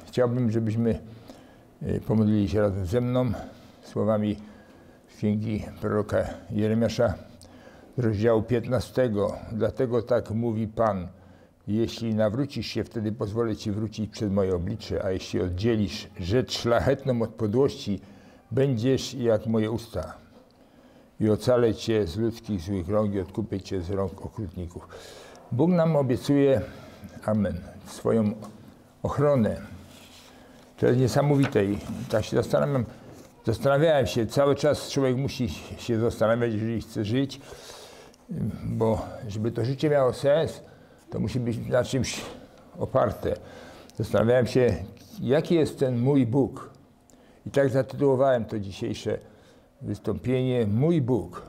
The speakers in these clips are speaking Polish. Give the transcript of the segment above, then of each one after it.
Chciałbym, żebyśmy pomodlili się razem ze mną słowami z księgi proroka Jeremiasza z rozdziału 15. Dlatego tak mówi Pan: jeśli nawrócisz się, wtedy pozwolę ci wrócić przed moje oblicze, a jeśli oddzielisz rzecz szlachetną od podłości, będziesz jak moje usta i ocalę cię z ludzkich złych rąk i odkupię cię z rąk okrutników. Bóg nam obiecuje, amen, swoją ochronę. To jest niesamowite i tak się zastanawiałem się, cały czas człowiek musi się zastanawiać, jeżeli chce żyć, bo żeby to życie miało sens, to musi być na czymś oparte. Zastanawiałem się, jaki jest ten mój Bóg. I tak zatytułowałem to dzisiejsze wystąpienie: Mój Bóg.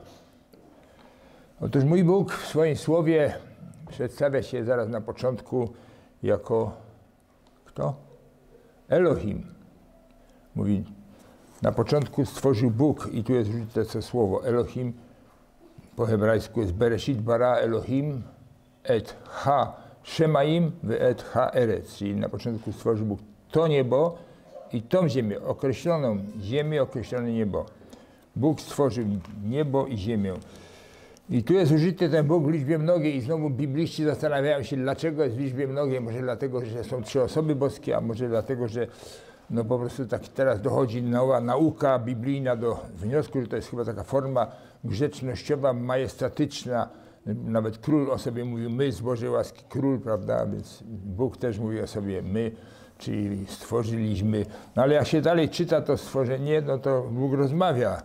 Otóż mój Bóg w swoim słowie przedstawia się zaraz na początku jako kto? Elohim. Mówi, na początku stworzył Bóg, i tu jest użyte to słowo Elohim. Po hebrajsku jest Bereshit bara Elohim et ha shemaim ve et ha eretz, czyli na początku stworzył Bóg to niebo i tą ziemię, określoną ziemię, określone niebo. Bóg stworzył niebo i ziemię. I tu jest użyty ten Bóg w liczbie mnogiej i znowu bibliści zastanawiają się, dlaczego jest w liczbie mnogiej. Może dlatego, że są 3 osoby boskie, a może dlatego, że no po prostu tak teraz dochodzi nowa nauka biblijna do wniosku, że to jest chyba taka forma grzecznościowa, majestatyczna. Nawet król o sobie mówił my, z Bożej łaski król, prawda? Więc Bóg też mówi o sobie my, czyli stworzyliśmy. No ale jak się dalej czyta to stworzenie, no to Bóg rozmawia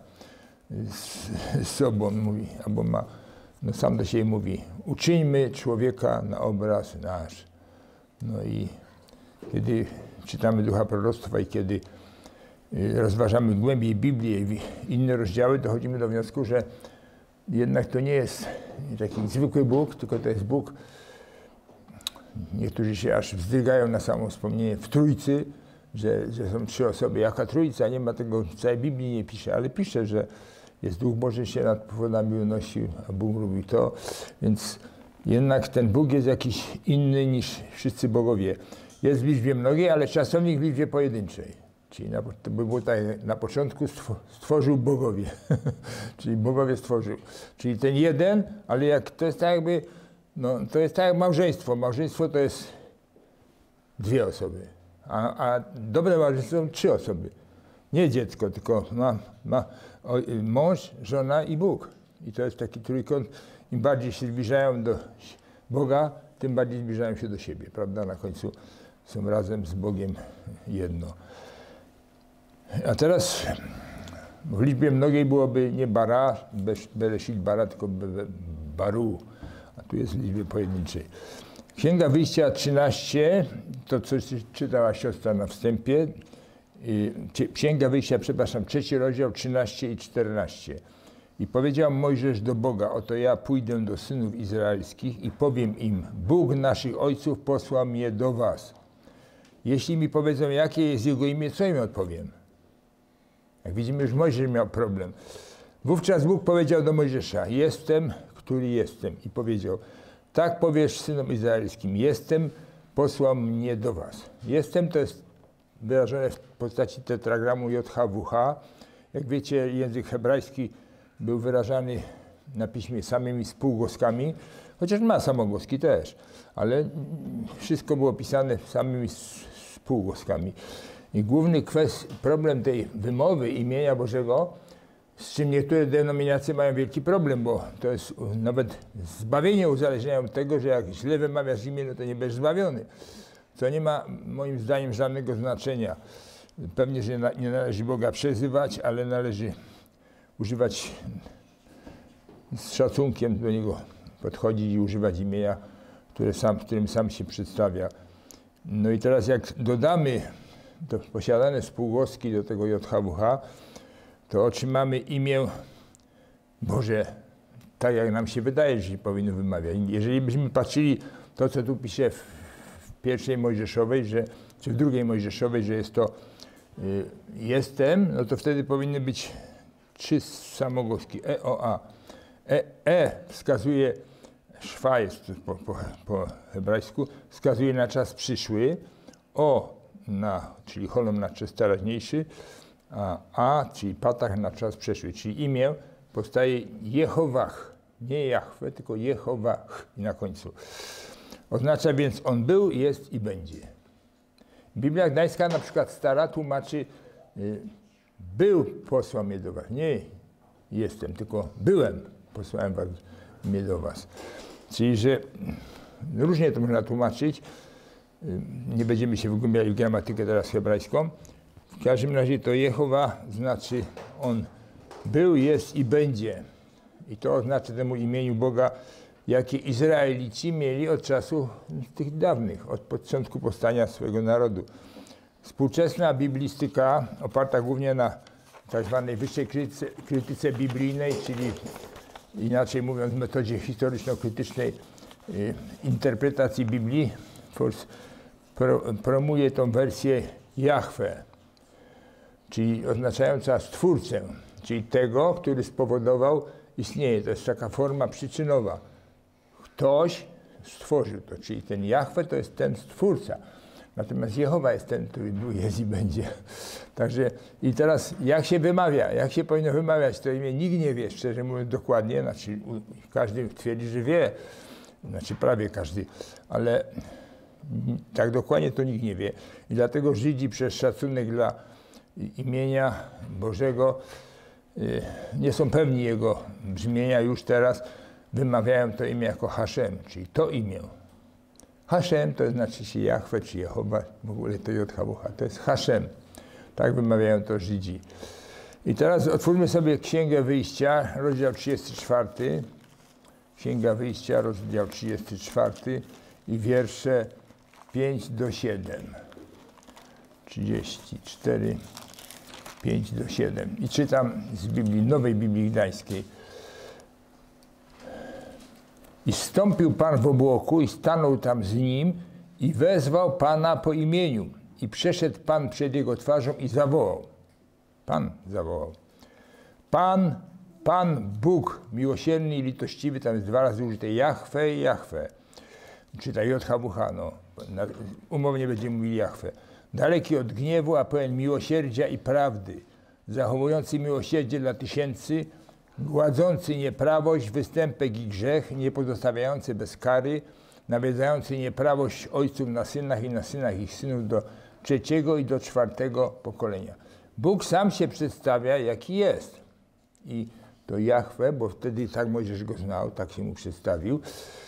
z sobą, mówi, albo ma, no sam do siebie mówi: uczyńmy człowieka na obraz nasz. No i kiedy czytamy ducha proroctwa i kiedy rozważamy głębiej Biblię i inne rozdziały, dochodzimy do wniosku, że jednak to nie jest taki zwykły Bóg, tylko to jest Bóg. Niektórzy się aż wzdrygają na samo wspomnienie w Trójcy, że są 3 osoby. Jaka Trójca? Nie ma tego, w całej Biblii nie pisze, ale pisze, że jest Duch Boży się nad wodami unosił, a Bóg robił to. Więc jednak ten Bóg jest jakiś inny niż wszyscy bogowie. Jest w liczbie mnogiej, ale czasownik w liczbie pojedynczej. Czyli to by było tak, na początku stworzył bogowie. Czyli bogowie stworzył. Czyli ten jeden, ale jak to jest tak jakby, no to jest tak jak małżeństwo. Małżeństwo to jest 2 osoby. A dobre małżeństwo są 3 osoby. Nie dziecko, tylko mąż, żona i Bóg. I to jest taki trójkąt. Im bardziej się zbliżają do Boga, tym bardziej zbliżają się do siebie, prawda? Na końcu są razem z Bogiem jedno. A teraz w liczbie mnogiej byłoby nie bara, Bereshit bara, tylko baru. A tu jest w liczbie pojedynczej. Księga Wyjścia 13, to co czytała siostra na wstępie. Księga Wyjścia, przepraszam, 3 rozdział, 13 i 14. I powiedział Mojżesz do Boga: oto ja pójdę do synów izraelskich i powiem im: Bóg naszych ojców posłał mnie do was. Jeśli mi powiedzą, jakie jest jego imię, co im odpowiem? Jak widzimy, już Mojżesz miał problem. Wówczas Bóg powiedział do Mojżesza: jestem, który jestem. I powiedział: tak powiesz synom izraelskim: jestem, posłał mnie do was. Jestem to jest wyrażone w postaci tetragramu JHWH. Jak wiecie, język hebrajski był wyrażany na piśmie samymi spółgłoskami, chociaż ma samogłoski też, ale wszystko było pisane samymi spółgłoskami. I główny problem tej wymowy imienia Bożego, z czym niektóre denominacje mają wielki problem, bo to jest nawet zbawienie uzależniają od tego, że jak źle wymawiasz imię, no to nie będziesz zbawiony. Co nie ma moim zdaniem żadnego znaczenia. Pewnie, że nie należy Boga przezywać, ale należy używać z szacunkiem do Niego, podchodzić i używać imienia, którym sam się przedstawia. No i teraz jak dodamy to posiadane spółgłoski do tego JHWH, to otrzymamy imię Boże, tak jak nam się wydaje, że się powinno wymawiać. Jeżeli byśmy patrzyli to, co tu pisze w 1 Mojżeszowej, czy w 2 Mojżeszowej, że jest to jestem, no to wtedy powinny być 3 samogłoski, E, O, A. Wskazuje, szwa jest po hebrajsku, wskazuje na czas przyszły. O czyli Holom na czas teraźniejszy, a, czyli Patach na czas przeszły, czyli imię powstaje Jehowach, nie Jahwe, tylko Jehowach i na końcu. Oznacza więc on był, jest i będzie. Biblia Gdańska, na przykład stara, tłumaczy był posłał mnie do was, nie jestem, tylko byłem, posłałem mnie do was. Czyli, że różnie to można tłumaczyć, nie będziemy się wgłębiali w gramatykę teraz hebrajską. W każdym razie to Jehowa znaczy on był, jest i będzie. I to oznacza temu imieniu Boga, jakie Izraelici mieli od czasów tych dawnych, od początku powstania swojego narodu. Współczesna biblistyka, oparta głównie na tak zwanej wyższej krytyce biblijnej, czyli inaczej mówiąc metodzie historyczno-krytycznej interpretacji Biblii, promuje tą wersję Jahwe, czyli oznaczająca stwórcę, czyli tego, który spowodował istnienie. To jest taka forma przyczynowa. Ktoś stworzył to, czyli ten Jahwe to jest ten stwórca. Natomiast Jehowa jest ten, który był, jest i będzie. Także i teraz jak się wymawia, jak się powinno wymawiać to imię, nikt nie wie, szczerze mówiąc dokładnie, znaczy każdy twierdzi, że wie, znaczy prawie każdy, ale tak dokładnie to nikt nie wie. I dlatego Żydzi przez szacunek dla imienia Bożego nie są pewni jego brzmienia już teraz, wymawiają to imię jako Haszem, czyli to imię. Haszem to znaczy się Jahwe czy Jehowa, w ogóle to JHWH, to jest Haszem. Tak wymawiają to Żydzi. I teraz otwórzmy sobie Księgę Wyjścia, rozdział 34. Księga Wyjścia, rozdział 34 i wiersze 5 do 7. 34, 5 do 7. I czytam z Biblii, Nowej Biblii Gdańskiej. I zstąpił Pan w obłoku i stanął tam z nim i wezwał Pana po imieniu. I przeszedł Pan przed jego twarzą i zawołał. Pan zawołał. Pan Bóg miłosierny i litościwy, tam jest 2 razy użyte Jahwe i Jahwe. Czytaj JHWH, no. Umownie będziemy mówili Jahwe. Daleki od gniewu, a pełen miłosierdzia i prawdy. Zachowujący miłosierdzie dla tysięcy, gładzący nieprawość, występek i grzech, nie pozostawiający bez kary, nawiedzający nieprawość ojców na synach i na synach ich synów do 3. i do 4. pokolenia. Bóg sam się przedstawia, jaki jest. I to Jahwe, bo wtedy tak Mojżesz go znał, tak się mu przedstawił,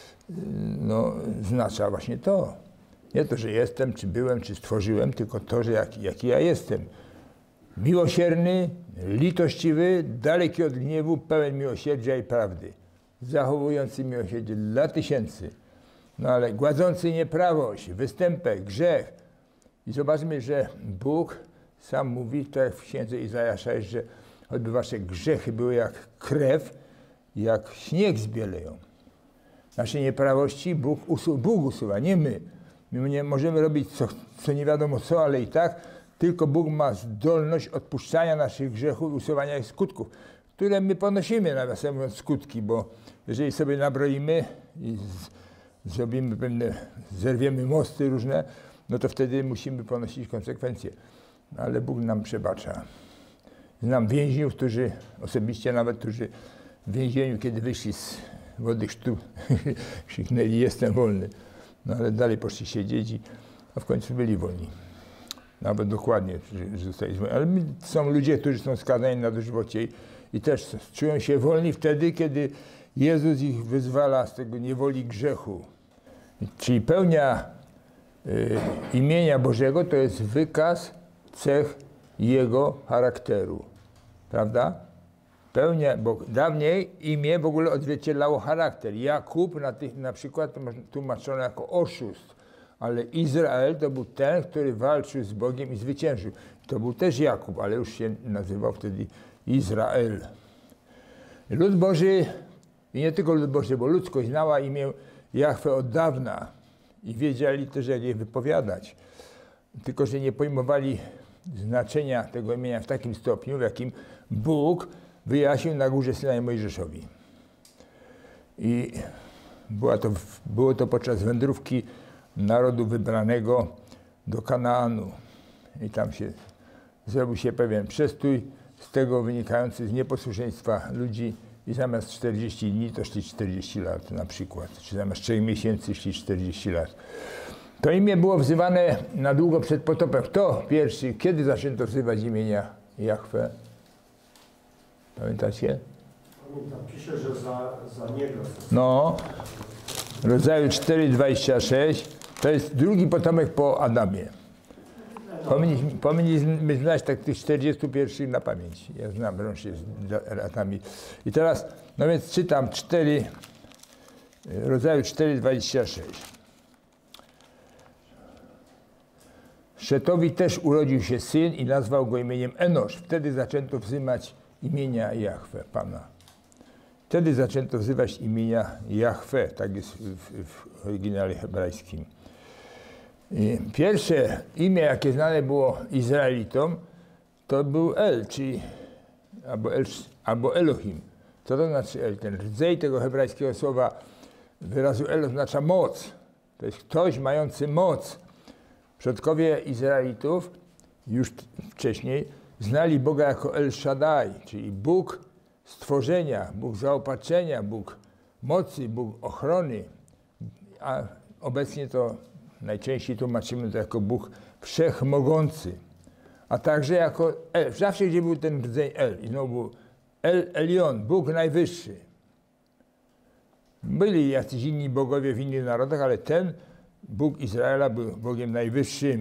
no, oznacza właśnie to. Nie to, że jestem, czy byłem, czy stworzyłem, tylko to, że jaki ja jestem. Miłosierny, litościwy, daleki od gniewu, pełen miłosierdzia i prawdy. Zachowujący miłosierdzie dla tysięcy. No ale gładzący nieprawość, występek, grzech. I zobaczmy, że Bóg sam mówi, tak w księdze Izajasza jest, że choćby wasze grzechy były jak krew, jak śnieg zbieleją. Nasze nieprawości Bóg usuwa, nie my. My nie możemy robić co nie wiadomo co, ale i tak tylko Bóg ma zdolność odpuszczania naszych grzechów i usuwania ich skutków, które my ponosimy, nawiasem mówiąc, skutki, bo jeżeli sobie nabroimy i zrobimy pewne, zerwiemy mosty różne, no to wtedy musimy ponosić konsekwencje. No, ale Bóg nam przebacza. Znam więźniów, którzy osobiście nawet, którzy w więzieniu, kiedy wyszli z wody chrztu, krzyknęli, jestem wolny. No ale dalej poszli siedzieć, a w końcu byli wolni. Nawet dokładnie, że zostali zwolnieni. Ale są ludzie, którzy są skazani na dożywocie i też czują się wolni wtedy, kiedy Jezus ich wyzwala z tego niewoli grzechu. Czyli pełnia imienia Bożego to jest wykaz cech Jego charakteru. Prawda? Pełnia, bo dawniej imię w ogóle odzwierciedlało charakter. Jakub na przykład to tłumaczono jako oszust, ale Izrael to był ten, który walczył z Bogiem i zwyciężył. To był też Jakub, ale już się nazywał wtedy Izrael. Lud Boży, i nie tylko lud Boży, bo ludzkość znała imię Jahwe od dawna i wiedzieli też, jak je wypowiadać. Tylko że nie pojmowali znaczenia tego imienia w takim stopniu, w jakim Bóg wyjaśnił na górze Synaj Mojżeszowi. I było to podczas wędrówki narodu wybranego do Kanaanu. i tam zrobił się pewien przestój, z tego wynikający z nieposłuszeństwa ludzi i zamiast 40 dni to szli 40 lat na przykład, czy zamiast 3 miesięcy szli 40 lat. To imię było wzywane na długo przed potopem. Kto pierwszy, kiedy zaczęto wzywać imienia Jahwe? Pamiętacie? Pamiętam, pisze, że za niego. No, rodzaju 4,26 to jest drugi potomek po Adamie. Powinniśmy znać tak tych 41 na pamięć. Ja znam rącznie z latami. I teraz, no więc czytam rodzaju 4,26. Szetowi też urodził się syn i nazwał go imieniem Enosz. Wtedy zaczęto wzywać imienia Jahwe, Pana. Wtedy zaczęto wzywać imienia Jahwe, tak jest w oryginale hebrajskim. I pierwsze imię, jakie znane było Izraelitom, to był El, czyli albo Elohim. Co to znaczy El? Ten rdzej tego hebrajskiego słowa, wyrazu El oznacza moc. To jest ktoś mający moc. Przodkowie Izraelitów już wcześniej znali Boga jako El Shaddai, czyli Bóg stworzenia, Bóg zaopatrzenia, Bóg mocy, Bóg ochrony, a obecnie to najczęściej tłumaczymy to jako Bóg wszechmogący, a także jako El. Zawsze, gdzie był ten rdzeń El, i znowu był El Elion, Bóg najwyższy. Byli jacyś inni bogowie w innych narodach, ale ten Bóg Izraela był Bogiem najwyższym.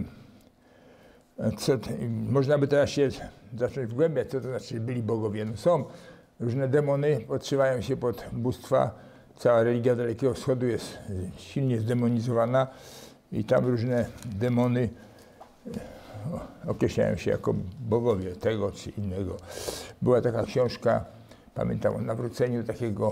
Można by teraz się zacząć wgłębiać, co to znaczy, że byli bogowie. No są różne demony, podszywają się pod bóstwa. Cała religia Dalekiego Wschodu jest silnie zdemonizowana i tam różne demony określają się jako bogowie tego czy innego. Była taka książka, pamiętam o nawróceniu takiego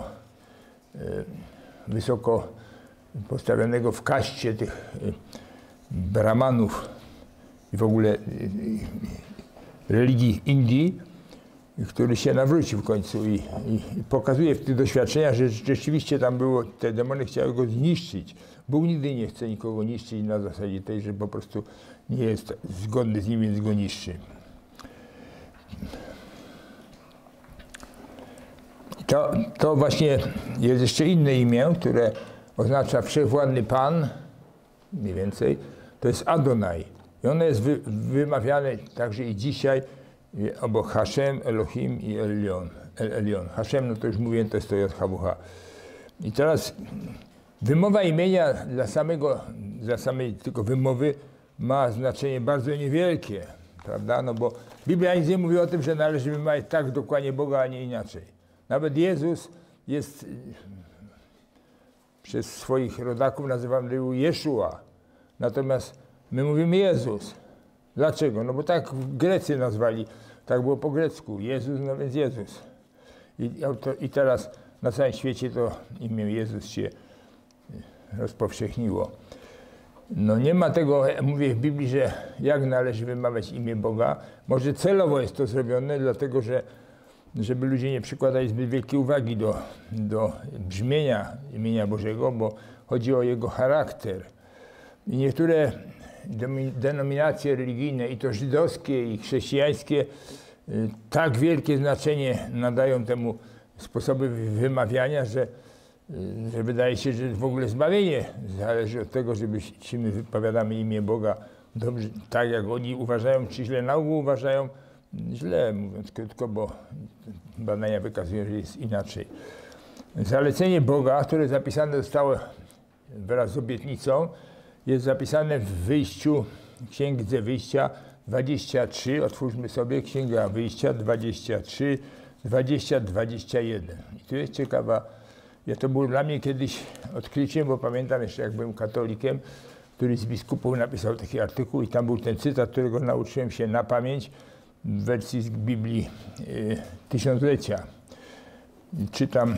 wysoko postawionego w kaście tych brahmanów i w ogóle religii Indii, który się nawrócił w końcu i pokazuje w tych doświadczeniach, że rzeczywiście tam było, te demony chciały go zniszczyć. Bóg nigdy nie chce nikogo niszczyć na zasadzie tej, że po prostu nie jest zgodny z nim, więc go niszczy. To właśnie jest jeszcze inne imię, które oznacza wszechwładny Pan, mniej więcej, to jest Adonai. I ono jest wymawiane także i dzisiaj, obok Hashem, Elohim i El Elion. Hashem, no to już mówiłem, to jest to JHWH. I teraz wymowa imienia dla samej tylko wymowy ma znaczenie bardzo niewielkie, prawda? No bo Biblia nic nie mówi o tym, że należy wymawiać tak dokładnie Boga, a nie inaczej. Nawet Jezus jest przez swoich rodaków nazywany Jeszua. Natomiast my mówimy Jezus. Dlaczego? No bo tak w Grecy nazwali, tak było po grecku. Jezus, no więc Jezus. I teraz na całym świecie to imię Jezus się rozpowszechniło. No nie ma tego, mówię w Biblii, że jak należy wymawiać imię Boga. Może celowo jest to zrobione, dlatego że żeby ludzie nie przykładali zbyt wielkiej uwagi do brzmienia imienia Bożego, bo chodzi o jego charakter. I niektóre denominacje religijne, i to żydowskie, i chrześcijańskie, tak wielkie znaczenie nadają temu sposoby wymawiania, że wydaje się, że w ogóle zbawienie zależy od tego, czy my wypowiadamy imię Boga dobrze, tak jak oni uważają, czy źle. Na ogół uważają źle, mówiąc krótko, bo badania wykazują, że jest inaczej. Zalecenie Boga, które zapisane zostało wraz z obietnicą, jest zapisane w Wyjściu, Księdze Wyjścia 23, otwórzmy sobie Księga Wyjścia 23, 20, 21. I tu jest ciekawa, to było dla mnie kiedyś odkryciem, bo pamiętam jeszcze jak byłem katolikiem, któryś z biskupów napisał taki artykuł i tam był ten cytat, którego nauczyłem się na pamięć w wersji z Biblii Tysiąclecia. I czytam,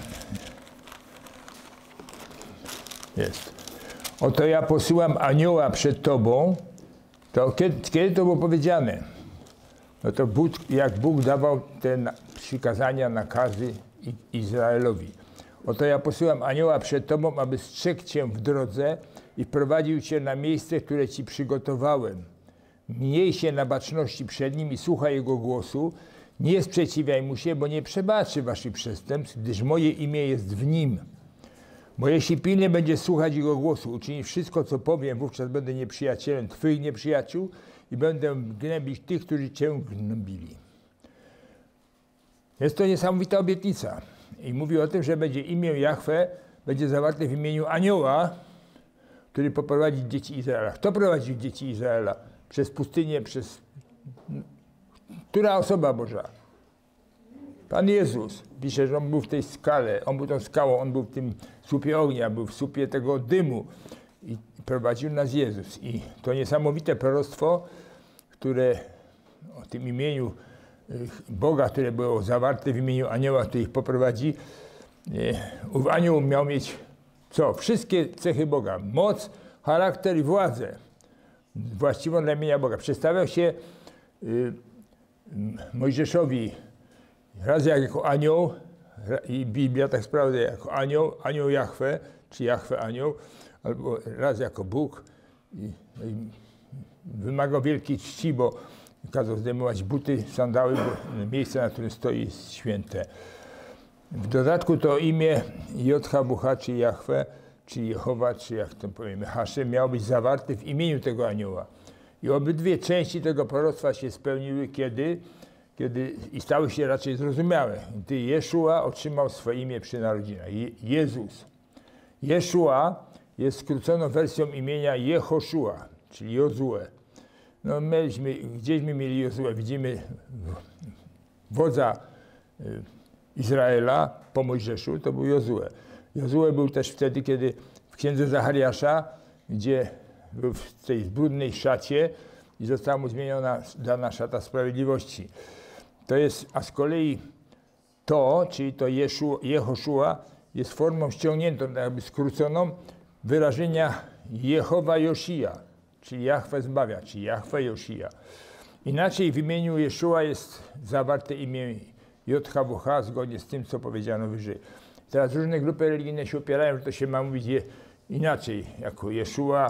jest. Oto ja posyłam anioła przed tobą. To kiedy to było powiedziane? No to jak Bóg dawał te przykazania, nakazy Izraelowi. Oto ja posyłam anioła przed tobą, aby strzegł cię w drodze i wprowadził cię na miejsce, które ci przygotowałem. Miej się na baczności przed nim i słuchaj jego głosu. Nie sprzeciwiaj mu się, bo nie przebaczy waszych przestępstw, gdyż moje imię jest w nim. Bo jeśli pilnie będziesz słuchać jego głosu, uczynisz wszystko, co powiem, wówczas będę nieprzyjacielem twoich nieprzyjaciół i będę gnębić tych, którzy cię gnębili. Jest to niesamowita obietnica. I mówi o tym, że będzie imię Jahwe, będzie zawarte w imieniu anioła, który poprowadzi dzieci Izraela. Kto prowadził dzieci Izraela? Przez pustynię, Która osoba Boża? Pan Jezus. Pisze, że On był w tej skale, On był tą skałą, On był w tym słupie ognia, był w słupie tego dymu i prowadził nas Jezus. I to niesamowite proroctwo, które o tym imieniu Boga, które było zawarte w imieniu anioła, który ich poprowadzi, ów anioł miał mieć co? Wszystkie cechy Boga. Moc, charakter i władzę właściwą dla imienia Boga. Przedstawiał się Mojżeszowi raz jako anioł, i Biblia tak sprawdza jako anioł Jahwe, czy Jahwe anioł, albo raz jako Bóg. I wymagał wielkiej czci, bo kazał zdejmować buty, sandały, bo miejsce, na którym stoi, jest święte. W dodatku to imię JHWH, czy Jahwe, czy Jehowa, czy jak to powiemy, Hashem, miało być zawarte w imieniu tego anioła. I obydwie części tego proroctwa się spełniły, kiedy i stały się raczej zrozumiałe, gdy Jeszua otrzymał swoje imię przy narodzinach. Jezus. Jeszua jest skróconą wersją imienia Jehoszua, czyli Jozue. No gdzieśmy mieli Jozue, widzimy wodza Izraela po Mojżeszu, to był Jozue. Jozue był też wtedy, kiedy w księdze Zachariasza, gdzie był w tej brudnej szacie i została mu zmieniona dana szata sprawiedliwości. To jest, a z kolei to, czyli to Jehoszua, jest formą ściągniętą, jakby skróconą wyrażenia Jehowa Josia, czyli Jahwe zbawia, czyli Jahwe Josia. Inaczej w imieniu Jeszua jest zawarte imię JHWH, zgodnie z tym, co powiedziano wyżej. Teraz różne grupy religijne się opierają, że to się ma mówić inaczej, jako Jeszua,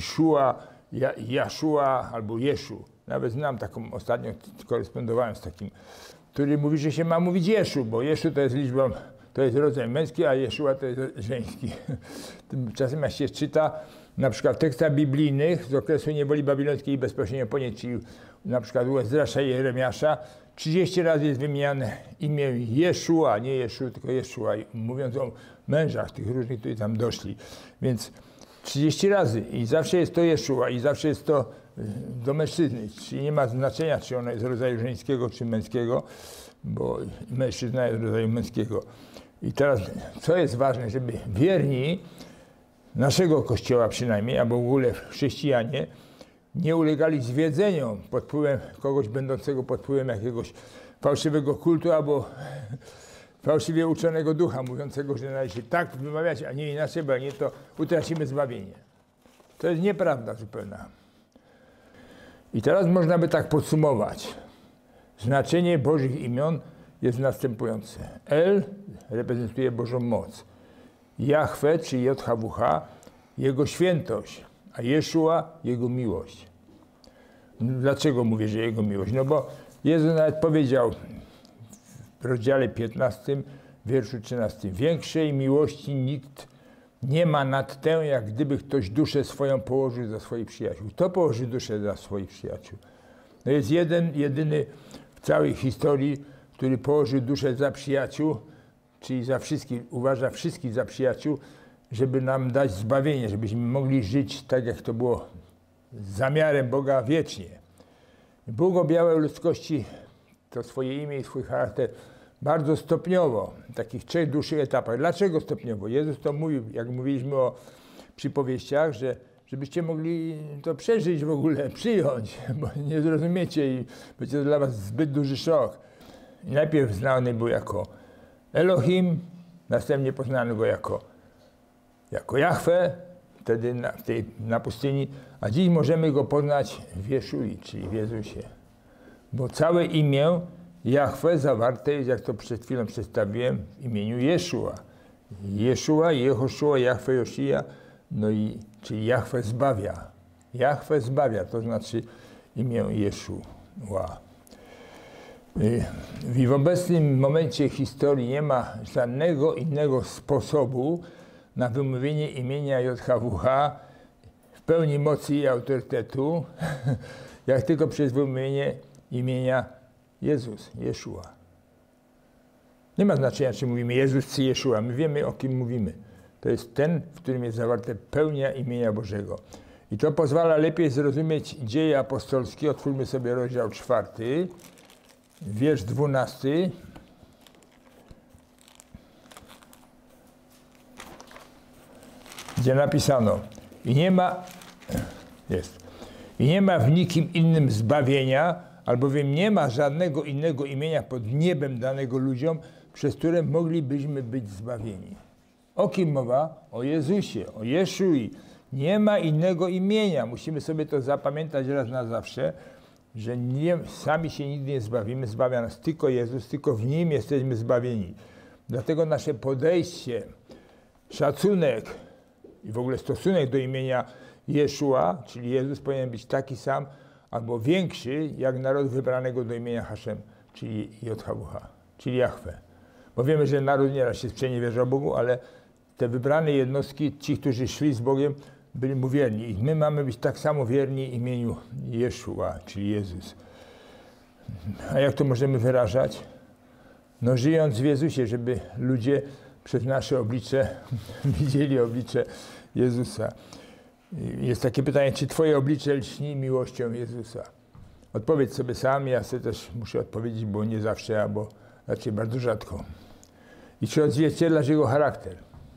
Jaszua albo Jeszu. Nawet znam taką, ostatnio korespondowałem z takim, który mówi, że się ma mówić Jeszu, bo Jeszu to jest liczbą, to jest rodzaj męski, a Jeszua to jest żeński. Tymczasem jak się czyta na przykład w tekstach biblijnych z okresu niewoli babilońskiej i bezpośrednio po niej, czyli na przykład u Ezdrasza i Jeremiasza, 30 razy jest wymieniane imię Jeszua, nie Jeszu, tylko Jeszua, mówiąc o mężach tych różnych, którzy tam doszli. Więc 30 razy i zawsze jest to Jeszua i zawsze jest to do mężczyzny, czyli nie ma znaczenia, czy ono jest rodzaju żeńskiego, czy męskiego, bo mężczyzna jest rodzaju męskiego. I teraz, co jest ważne, żeby wierni naszego Kościoła przynajmniej, albo w ogóle chrześcijanie, nie ulegali zwiedzeniom pod wpływem kogoś będącego pod wpływem jakiegoś fałszywego kultu albo fałszywie uczonego ducha, mówiącego, że należy się tak wymawiać, a nie inaczej, bo nie to utracimy zbawienie. To jest nieprawda zupełna. I teraz można by tak podsumować. Znaczenie Bożych imion jest następujące. El reprezentuje Bożą moc. Jahwe, czy JHWH, Jego świętość, a Jeszua, Jego miłość. Dlaczego mówię, że Jego miłość? No bo Jezus nawet powiedział w rozdziale 15, wierszu 13. Większej miłości nikt nie ma nad tę, jak gdyby ktoś duszę swoją położył za swoich przyjaciół. Kto położy duszę za swoich przyjaciół? No jest jedyny w całej historii, który położył duszę za przyjaciół, czyli za wszystkich, uważa wszystkich za przyjaciół, żeby nam dać zbawienie, żebyśmy mogli żyć tak, jak to było zamiarem Boga wiecznie. Bóg objawia ludzkości to swoje imię i swój charakter bardzo stopniowo, w takich 3 dłuższych etapach. Dlaczego stopniowo? Jezus to mówił, jak mówiliśmy o przypowieściach, że żebyście mogli to przeżyć w ogóle, przyjąć, bo nie zrozumiecie i będzie to dla was zbyt duży szok. I najpierw znany był jako Elohim, następnie poznano go jako Jahwe, wtedy na pustyni, a dziś możemy go poznać w Jeszui, czyli w Jezusie. Bo całe imię Jahwe zawarte jest, jak to przed chwilą przedstawiłem, w imieniu Jeszua. Jeszua, Jehoszua, Jahwe Josia, no i czyli Jahwe zbawia. Jahwe zbawia, to znaczy imię Jeszua. I w obecnym momencie historii nie ma żadnego innego sposobu na wymówienie imienia JHWH w pełni mocy i autorytetu, jak tylko przez wymówienie imienia Jezus, Jeszua. Nie ma znaczenia, czy mówimy Jezus, czy Jeszua. My wiemy, o kim mówimy. To jest ten, w którym jest zawarte pełnia imienia Bożego. I to pozwala lepiej zrozumieć dzieje apostolskie. Otwórzmy sobie rozdział 4, wiersz 12. Gdzie napisano: i nie ma w nikim innym zbawienia, albowiem nie ma żadnego innego imienia pod niebem danego ludziom, przez które moglibyśmy być zbawieni. O kim mowa? O Jezusie, o Jeszui. Nie ma innego imienia. Musimy sobie to zapamiętać raz na zawsze, że sami się nigdy nie zbawimy. Zbawia nas tylko Jezus, tylko w Nim jesteśmy zbawieni. Dlatego nasze podejście, szacunek i w ogóle stosunek do imienia Jeszua, czyli Jezus, powinien być taki sam albo większy, jak naród wybranego do imienia Haszem, czyli JHWH, czyli Jahwe. Bo wiemy, że naród nieraz się sprzeniewierzał Bogu, ale te wybrane jednostki, ci, którzy szli z Bogiem, byli mu wierni. I my mamy być tak samo wierni imieniu Jeszua, czyli Jezus. A jak to możemy wyrażać? No żyjąc w Jezusie, żeby ludzie przez nasze oblicze widzieli oblicze Jezusa. Jest takie pytanie, czy twoje oblicze lśni miłością Jezusa? Odpowiedz sobie sam, ja sobie też muszę odpowiedzieć, bo nie zawsze, albo raczej bardzo rzadko. I czy odzwierciedlasz Jego charakter?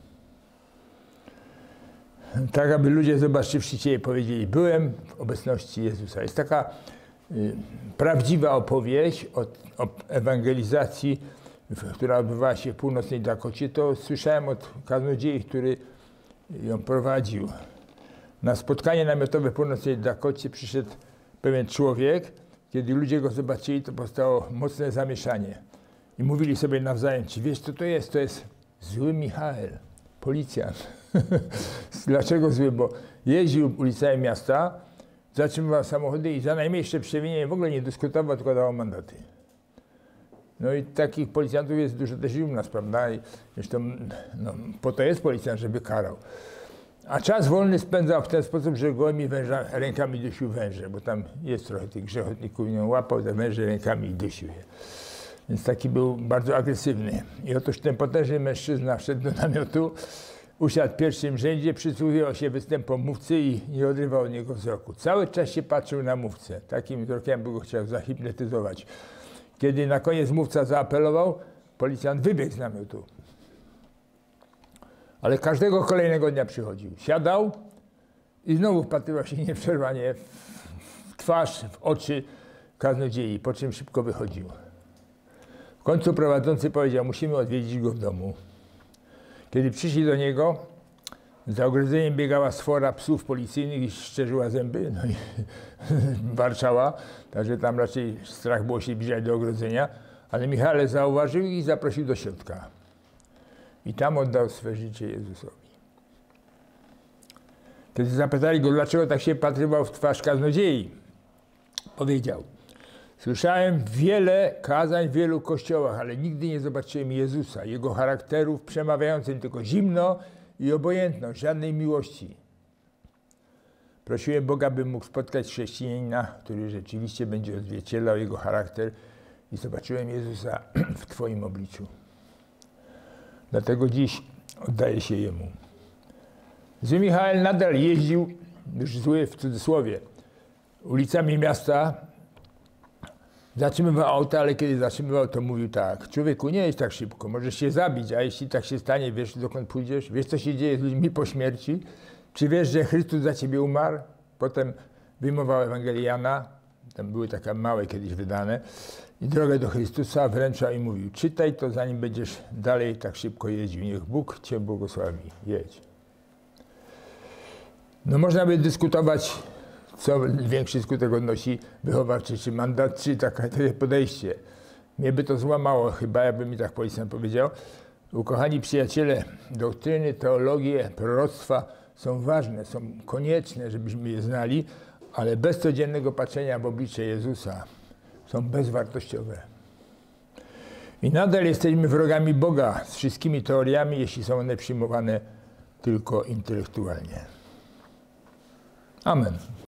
Tak, aby ludzie zobaczywszy Ciebie powiedzieli, byłem w obecności Jezusa. Jest taka prawdziwa opowieść o ewangelizacji, która odbywała się w północnej Dakocie. To słyszałem od kaznodziei, który ją prowadził. Na spotkanie namiotowe w północnej Dakocie przyszedł pewien człowiek. Kiedy ludzie go zobaczyli, to powstało mocne zamieszanie. I mówili sobie nawzajem, czy wiesz, co to jest? To jest zły Michael, policjant. Dlaczego zły? Bo jeździł ulicami miasta, zatrzymywał samochody i za najmniejsze przewinienie w ogóle nie dyskutował, tylko dawał mandaty. No i takich policjantów jest dużo też u nas, prawda? I zresztą no, po to jest policjant, żeby karał. A czas wolny spędzał w ten sposób, że gołymi rękami dusił węże, bo tam jest trochę tych grzechotników, ją łapał te węże rękami i dusił je. Więc taki był bardzo agresywny. I otóż ten potężny mężczyzna wszedł do namiotu, usiadł w pierwszym rzędzie, przysłuchiwał się występom mówcy i nie odrywał od niego wzroku. Cały czas się patrzył na mówcę. Takim wzrokiem by go chciał zahipnotyzować. Kiedy na koniec mówca zaapelował, policjant wybiegł z namiotu. Ale każdego kolejnego dnia przychodził. Siadał i znowu wpatrywał się nieprzerwanie w twarz, w oczy kaznodziei, po czym szybko wychodził. W końcu prowadzący powiedział, musimy odwiedzić go w domu. Kiedy przyszli do niego, za ogrodzeniem biegała swora psów policyjnych i szczerzyła zęby, no i warczała, także tam raczej strach było się zbliżać do ogrodzenia, ale Michale zauważył i zaprosił do środka. I tam oddał swe życie Jezusowi. Kiedy zapytali go, dlaczego tak się patrywał w twarz kaznodziei, powiedział, słyszałem wiele kazań w wielu kościołach, ale nigdy nie zobaczyłem Jezusa, Jego charakterów przemawiającym tylko zimno i obojętność, żadnej miłości. Prosiłem Boga, bym mógł spotkać chrześcijanina, który rzeczywiście będzie odzwierciedlał Jego charakter i zobaczyłem Jezusa w Twoim obliczu. Dlatego dziś oddaję się Jemu. Zły Michael nadal jeździł, już zły w cudzysłowie, ulicami miasta, zatrzymywał auta, ale kiedy zatrzymywał, to mówił tak, człowieku, nie jedź tak szybko, możesz się zabić, a jeśli tak się stanie, wiesz, dokąd pójdziesz? Wiesz, co się dzieje z ludźmi po śmierci? Czy wiesz, że Chrystus za ciebie umarł? Potem wyjmował Ewangelię Jana, tam były takie małe kiedyś wydane, i drogę do Chrystusa wręczał i mówił, czytaj to, zanim będziesz dalej tak szybko jeździł. Niech Bóg cię błogosławi. Jedź. No można by dyskutować, co większy skutek odnosi wychowawczy, czy mandat, czy takie podejście. Mnie by to złamało chyba, jakby mi tak policjant powiedział. Ukochani przyjaciele, doktryny, teologie, proroctwa są ważne, są konieczne, żebyśmy je znali, ale bez codziennego patrzenia w oblicze Jezusa są bezwartościowe. I nadal jesteśmy wrogami Boga z wszystkimi teoriami, jeśli są one przyjmowane tylko intelektualnie. Amen.